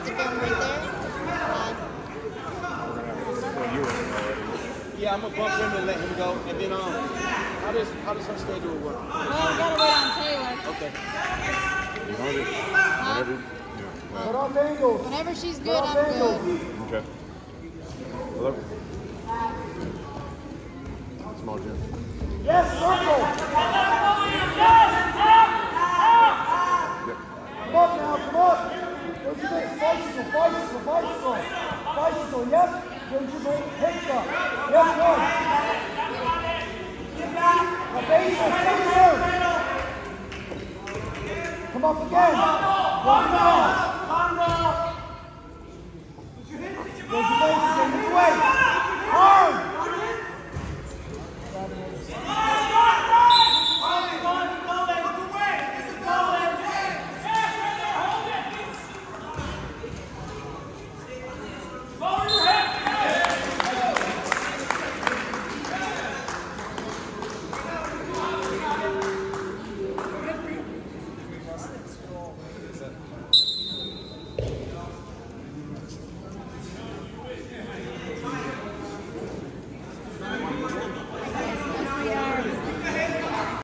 to film right there. Yeah, I'm gonna bump him and let him go, and then how does her schedule work? Well, we gotta wait on Taylor. Okay. Whenever she's good, I'm good. Okay. Hello. Small gym. Yes, circle. Come up now, come up. Don't you make bicycle, yep. Don't you make hips up. Yep, good. Now base her. Come up again. Walk down. Don't you base it, move away.